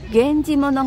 源氏物語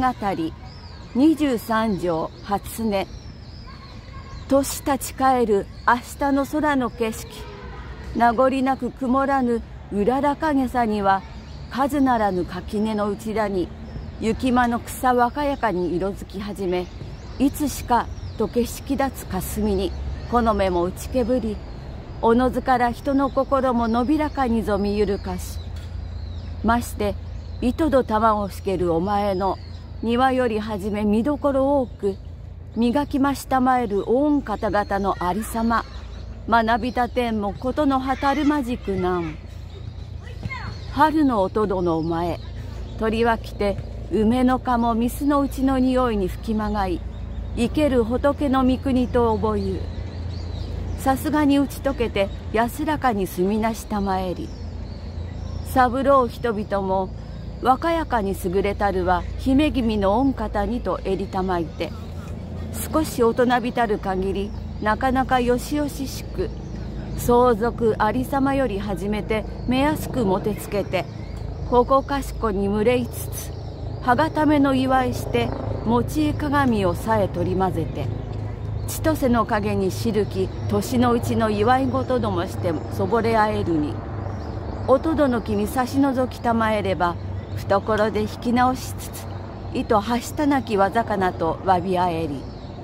23条初音。年立ち返る明日の空の景色、名残なく曇らぬうららかげさには、数ならぬ垣根の内田に雪間の草若やかに色づき始め、いつしかと景色立つ霞にこの目も打ちけぶり、おのずから人の心ものびらかにぞみゆるかし。まして糸と玉をしけるお前の庭よりはじめ見どころ多く、磨きましたまえる御方々のありさま、学びたてんもことのはたるまじくなん。春の音どのお前、鳥は来て梅の葉も水のうちの匂いに吹きまがい、生ける仏の御国と覚ゆう。さすがに打ち解けて安らかに住みなしたまえり。三郎人々も若やかに優れたるは姫君の御方にとえりたまいて、少し大人びたる限りなかなかよしよししく、相続ありさまより始めて目安くもてつけて、ここかしこに群れいつつ、はがための祝いして持井鏡をさえ取り混ぜて、千歳の陰にしるき年のうちの祝い事どもしてそぼれあえるに、おとどの木に差し除きたまえれば、懐で引き直しつつ、いとはしたなきわざかなとわびあえり。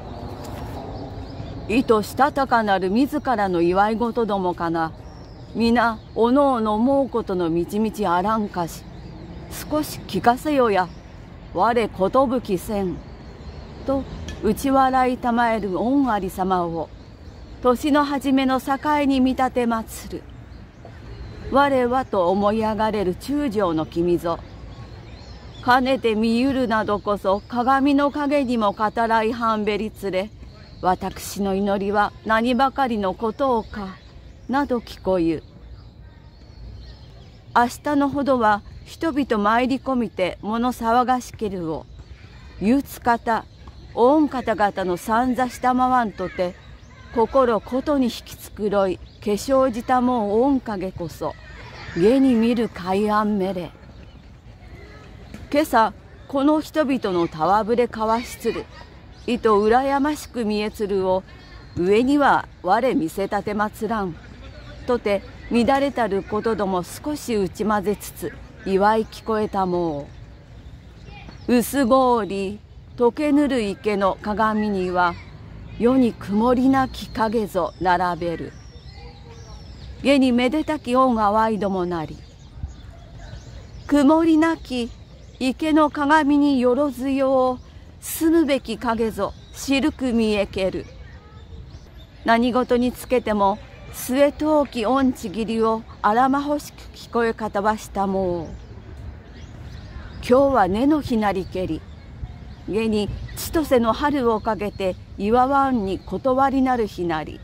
いとしたたかなる自らの祝い事どもかな、皆おのおの思うことのみちみちあらんかし、少し聞かせよや、我ことぶきせん。と打ち笑いたまえる御ありさまを、年の初めの境に見立てまつる。我はと思い上がれる中将の君ぞ。かねて見ゆるなどこそ鏡の影にも語らいはんべりつれ、私の祈りは何ばかりのことをか、など聞こゆ。明日のほどは人々参り込みて物騒がしけるを、ゆつ方、御方々のさんざしたまわんとて、心ことに引き繕い、化粧じたもん御影こそ、下に見る海岸めれ。今朝、この人々のたわぶれかわしつる、いと羨ましく見えつるを、上には我見せたてまつらん。とて乱れたることども少し打ち混ぜつつ、祝い聞こえたもう。薄氷、溶けぬる池の鏡には、世に曇りなき影ぞ並べる。下にめでたき恩淡いどもなり。曇りなき池の鏡によろずよう、住むべき影ぞ白く見えける。何事につけても末遠き恩ちぎりをあらまほしく聞こえかたわしたもう。今日は根の日なりけり、下に千歳の春をかけて祝わんに断りなる日なり。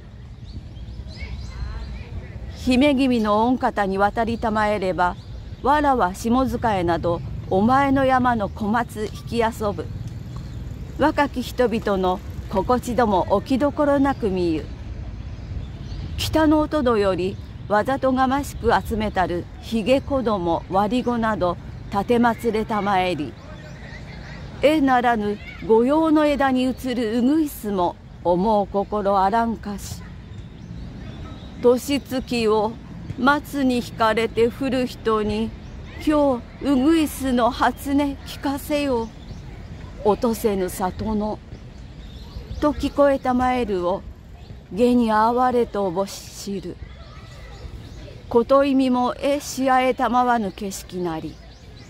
姫君の御方に渡りたまえれば、わらは下塚へなどお前の山の小松引き遊ぶ。若き人々の心地ども置きどころなく見ゆ。北の音戸よりわざとがましく集めたるひげ子ども割り子など立てまつれたまえり。絵ならぬ御用の枝に映るうぐいすも思う心あらんかし。年月を松に引かれて降る人に、今日うぐいすの初音聞かせよ。落とせぬ里の。と聞こえたまえるを、下に哀れとおぼしる。こと意味もしあえたまわぬ景色なり。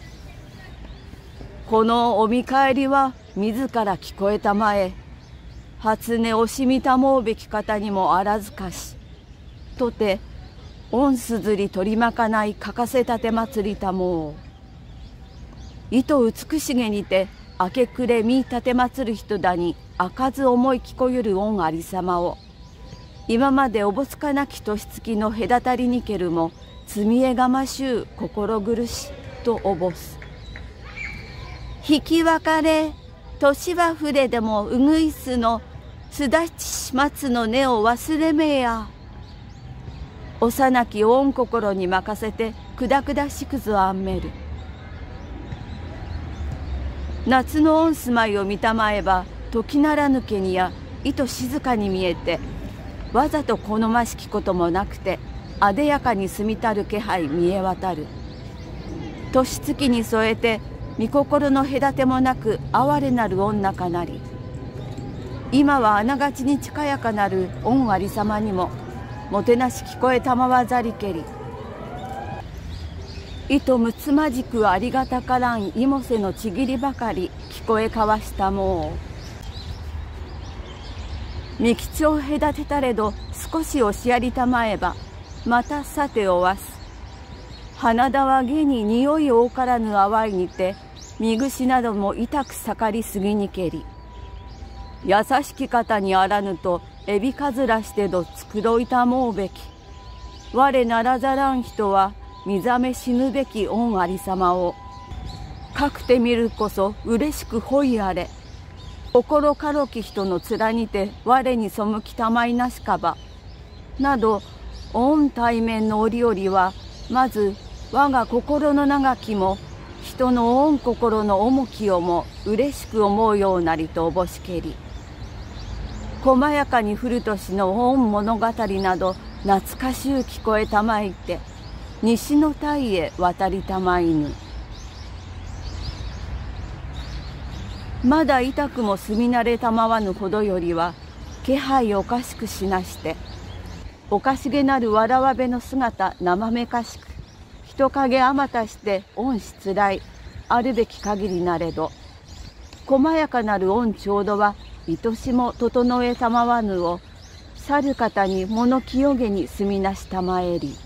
このお見返りは自ら聞こえたまえ、初音惜しみたもうべき方にもあらずかし。とて、御すずり取りまかない欠かせたてまつりたもう。いと美しげにて、明け暮れみ立てまつる人だに開かず思い聞こゆる御ありさまを、今までおぼつかなき年月の隔たりにけるも積みえがましゅう心苦しとおぼす。引き別れ年は触れでもうぐいすのすだち松の根を忘れめや。幼き御心に任せてくだくだしくぞあんめる。 夏の御住まいを見たまえば時ならぬけにやいと静かに見えて、わざと好ましきこともなくてあでやかに住みたる気配見え渡る。年月に添えて御心の隔てもなく哀れなる女かなり。今はあながちに近やかなる御ありさまにももてなし聞こえたまわざりけり。いとむつまじくありがたからんいもせのちぎりばかり聞こえ交わしたもう。三吉を隔てたれど少し押しやりたまえばまたさておわす。花田は下に匂い多からぬ淡いにて、身串なども痛く盛りすぎにけり。優しき方にあらぬとエビかずらしてど繕いたもうべき。我ならざらん人は見ざめ死ぬべき御ありさまを。かくて見るこそ嬉しくほいあれ。心軽き人の面にて我に背きたまいなしかば。など御対面の折々はまず我が心の長きも人の御心の重きをも嬉しく思うようなりとおぼしけり。細やかに降る年の御物語など懐かしゅう聞こえたまいて西の鯛へ渡りたまいぬ。まだ痛くも住み慣れたまわぬほどよりは気配おかしくしなして、おかしげなるわらわべの姿生めかしく、人影あまたして御しつらいあるべき限りなれど、細やかなる御調度は愛しも整えたまわぬを、去る方に物清げに住みなしたまえり。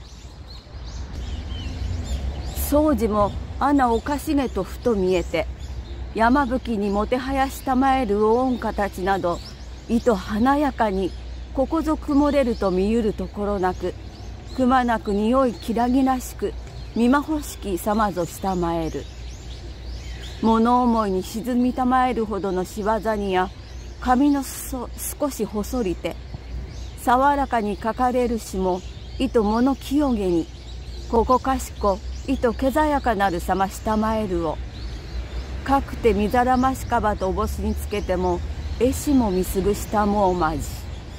掃除も穴おかしげとふと見えて、山吹にもてはやしたまえる御形など、いと華やかにここぞ曇れると見ゆるところなく、くまなく匂いきらぎらしく、見まほしきさまぞしたまえる。物思いに沈みたまえるほどのしわざにや、髪の裾少し細りて、爽らかにかかれるしも、いと物清げに、ここかしこ、いとけざやかなるさましたまえるを。かくてみざらましかばとおぼしにつけても、えしもみすぐしたもうまじ。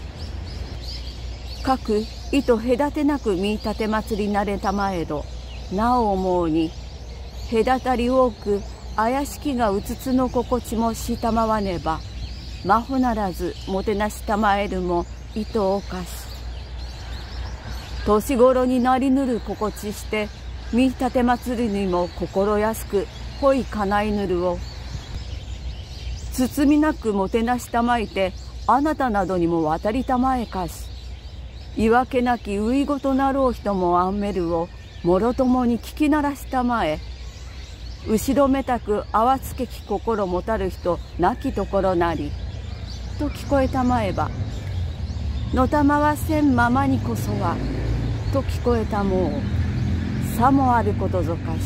かく、いと隔てなく見立て祭りなれたまえど、なお思うに、隔たり多く、怪しきがうつつの心地もしたまわねば、まほならずもてなしたまえるも、いとおかし。年頃になりぬる心地して、見立て祭りにも心安く、ほいかないぬるを。包みなくもてなしたまいて、あなたなどにも渡りたまえかし。いわけなきういごとなろう人もあんめるを、もろともに聞きならしたまえ。後ろめたくあわつけき心もたる人なきところなり。と聞こえたまえば、のたまわせんままにこそは、と聞こえたもう、さもあることぞかし。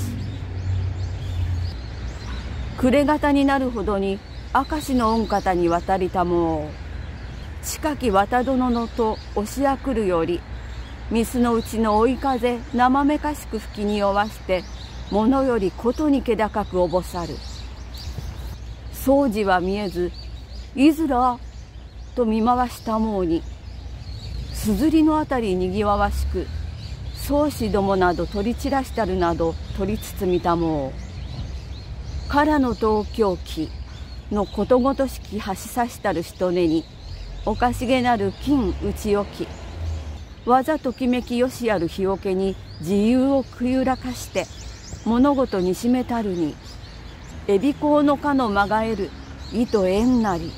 暮れ方になるほどに、明石の御方に渡りたもう、近き渡殿のと押しあくるより、水のうちの追い風生めかしく吹きにおわして、物よりことに気高くおぼさる。掃除は見えず、いずらと見回したもうに、すずりのあたりにぎわわしく、宗師どもなど取り散らしたるなど取り包みたもう。からの東京記のことごとしき橋さしたる人根に、おかしげなる金打ち置き、わざときめきよしある日よけに自由をくゆらかして、物事にしめたるに、えびこうのかのまがえる、いとえんなり。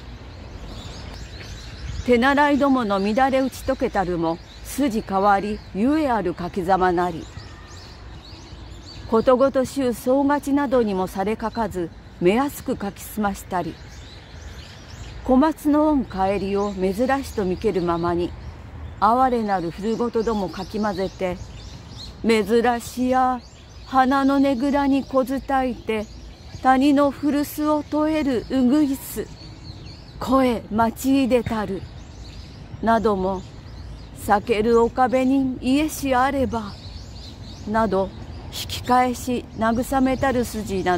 手習いどもの乱れ打ち解けたるも、筋変わり、ゆえある書きざまなり。ことごとしゅう総勝ちなどにもされかかず、目安く書きすましたり。小松の御帰りを珍しと見けるままに、哀れなる古ごとどもかき混ぜて、珍しや、花のねぐらにこずたいて、谷の古巣を問えるうぐいす、声待ちいでたる、なども、避けるお壁に家しあれば、など、引き返し慰めたる筋など、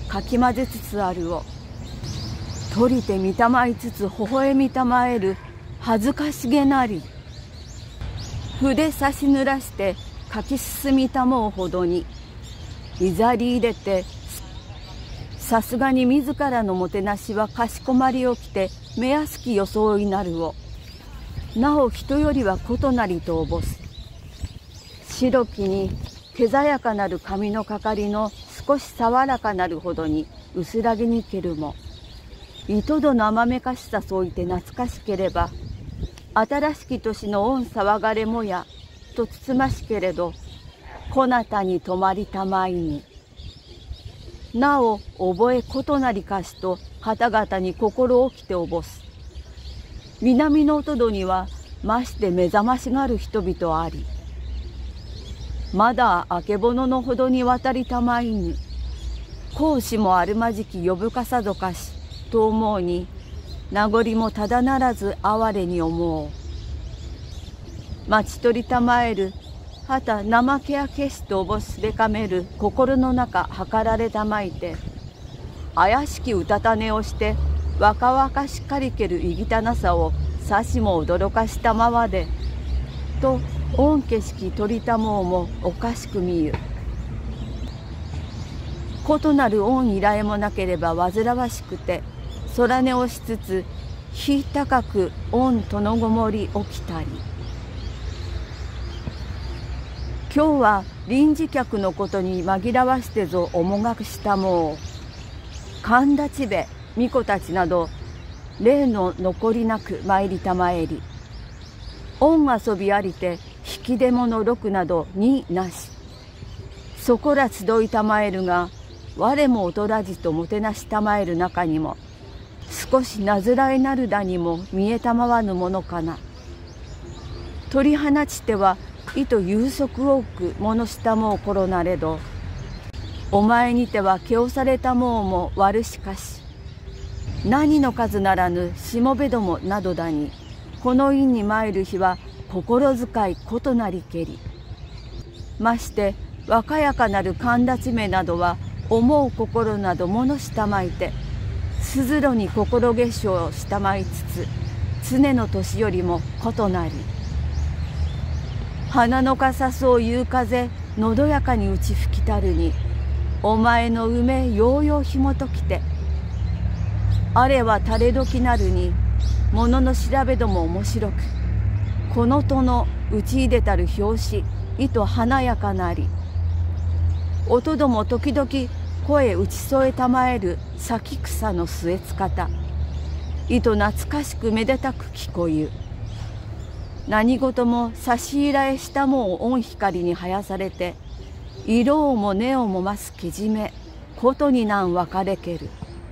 かき混ぜつつあるを、取りてみたまいつつ微笑みたまえる恥ずかしげなり、筆差し濡らして書き進みたもうほどに、いざり入れて、さすがに自らのもてなしはかしこまりをきて目安き装いなるを、なお人よりは異なりとおぼす。白きにけざやかなる髪のかかりの少し爽らかなるほどに薄らぎにけるも、いとどの甘めかしさそういて懐かしければ、新しき年の恩騒がれもやとつつましけれど、こなたに泊まりたまいに。なお覚え異なりかしと方々に心をきておぼす。南のおとどにはまして目覚ましがある人々あり、まだあけぼののほどに渡りたまいぬ。講師もあるまじき呼ぶかさぞかしと思うに、名残もただならず哀れに思う。待ち取りたまえるはた怠けやけしとおぼすでかめる心の中計られたまいて、怪しきうたた寝をして若々しかりけるいぎたなさをさしも驚かしたままで、と恩景色取りたもうもおかしく見ゆ。異なる恩依頼もなければ煩わしくて、空寝をしつつ、日高く恩とのごもり起きたり。今日は臨時客のことに紛らわしてぞおもがくしたもう。神立ちべ、巫女たちなど、例の残りなく参りたまえり。恩遊びありて、引き出物禄などになし。そこら集いたまえるが、我も劣らずともてなしたまえる中にも、少しなずらいなるだにも見えたまわぬものかな。取り放ちてはいと有足多く物したもう頃なれど、お前にてはけおされたもうも悪しかし、何の数ならぬしもべどもなどだに、この院に参る日は心遣い異なりけり。まして若やかなる神立ちめなどは思う心など物したまいて、すずろに心化粧をしたまいつつ、常の年よりも異なり。花のかさそう夕風のどやかに打ち吹きたるに、お前の梅ようようひもときて、あれは垂れ時なるに、ものの調べども面白く、このとの打ち入れたる拍子、いと華やかなり。音ども時々声打ち添えたまえる咲草の末つ方、いと懐かしくめでたく聞こゆ。何事も差し入らえしたもう御光に生やされて、色をも根をも増すけじめ、ことになん分かれける。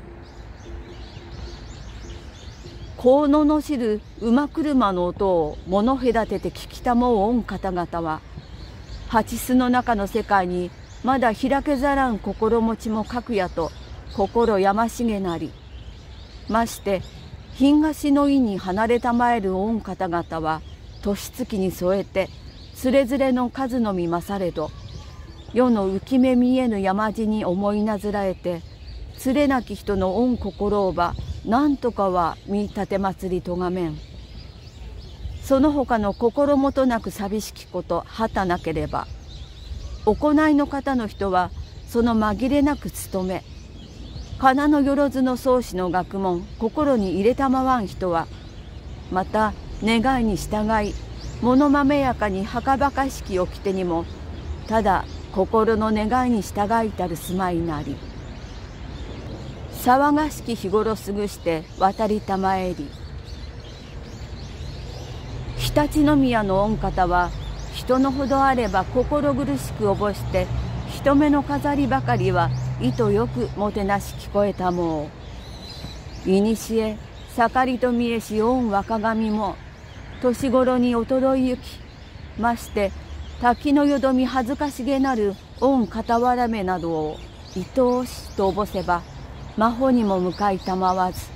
こうののしる馬車の音を物隔てて聞きたもう御方々は、蜂巣の中の世界にまだ開けざらん心持ちもかくやと心やましげなり。まして東の意に離れたまえる御方々は、年月に添えてつれづれの数のみ勝れど、世の浮き目見えぬ山地に思いなずらえて、つれなき人の御心をばなんとかは見立て祭りとがめん。その他の心もとなく寂しきことはたなければ、行いの方の人はその紛れなく務め、仮名のよろずの宗師の学問心に入れたまわん人は、また願いに従い物まめやかにはかばかしき掟にも、ただ心の願いに従いたる住まいなり。騒がしき日頃過ぐして渡りたまえり。常陸宮の御方は、人のほどあれば心苦しくおぼして、人目の飾りばかりはいとよくもてなし聞こえたもう。いにしえ盛りと見えし御若神も、年頃に衰えゆき、まして滝のよどみ恥ずかしげなる御傍らめなどを愛おしとおぼせば、魔法にも向かいたまわず。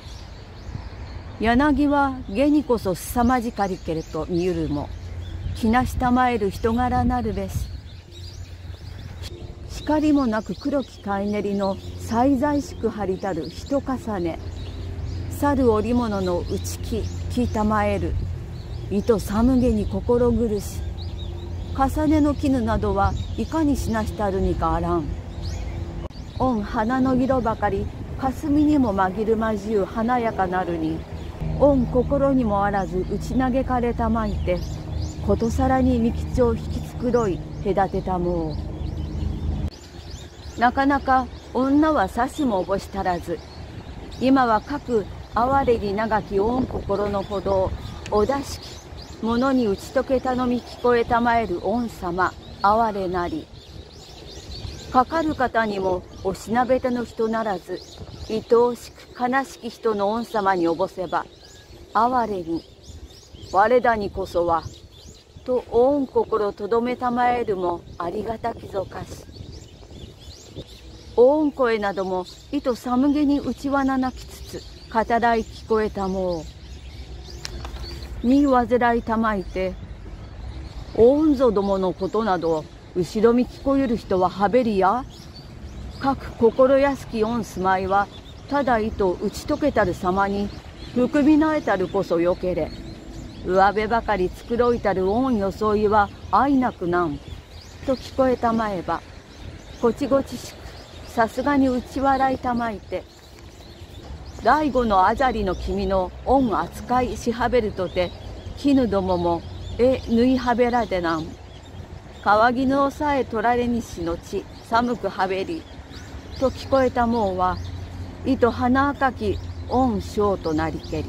柳は下にこそすさまじかりけれと見ゆるも、気なしたまえる人柄なるべし。光もなく黒き貝練りの最々しく張りたる人重ね、去る織物の打ち木きたまえる、糸寒げに心苦し、重ねの絹などはいかにしなしたるにかあらん。御花の色ばかり霞にも紛るまじゅう華やかなるに、御心にもあらず打ち嘆かれたまいて、ことさらに三吉を引き繕い隔てたもう。なかなか女はさしもおぼしたらず、今は各哀れに長き御心のほどをお出しき者に打ち解け頼み聞こえたまえる御様哀れなり。かかる方にもおしなべての人ならず、愛おしく悲しき人の御様におぼせば、哀れに我らにこそはと御心とどめたまえるもありがたきぞかし。御声なども糸寒げにうちわななきつつ語らい聞こえたもう。に煩いたまいて、御ぞどものことなど後ろ見聞こえる人ははべりや。各心安き御住まいはただ糸打ち解けたる様に含みなえたるこそよけれ。上辺ばかり繕いたる御装いは愛なくなんと聞こえたまえば、こちごちしくさすがに打ち笑いたまいて、第五のあざりの君の御扱いしはべるとて、絹どもも縫いはべらでなん。川絹をさえ取られにしのち寒くはべりと聞こえたもうは、糸花赤き御性となりけり。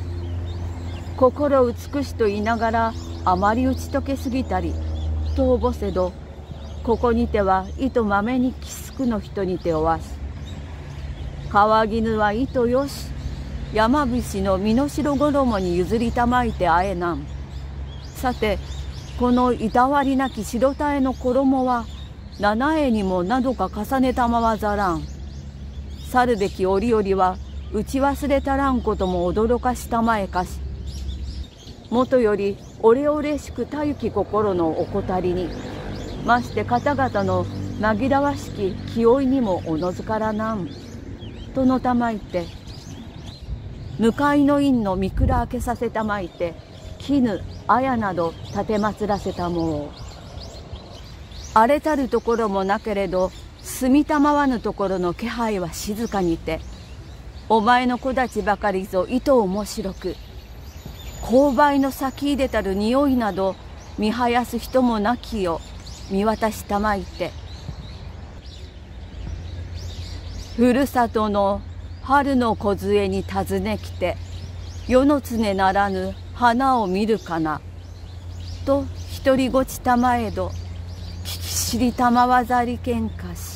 心美しと言いながらあまり打ち解けすぎたりとおぼせど、ここにては糸まめにきすくの人にておわす。川絹は糸よし、山伏の身代衣に譲りたまいてあえなん。さてこのいたわりなき白たえの衣は七重にもなどか重ねたまわざらん。去るべき折々は打ち忘れたらんことも驚かしたまえかし。もとよりおれおれしくたゆき心のおこたりに、まして方々の紛らわしき気負いにもおのずからなんとのたまいて、向かいの院の三倉開けさせたまいて、絹綾など立てまつらせたもう。荒れたるところもなけれど住みたまわぬところの気配は静かにて、お前の子たちばかりぞ糸面白く、勾配の咲き入れたる匂いなど見はやす人もなきよ見渡したまいて、ふるさとの春の梢に訪ねきて、世の常ならぬ花を見るかなと独りごちたまえど、聞き知りたまわざりけんかし。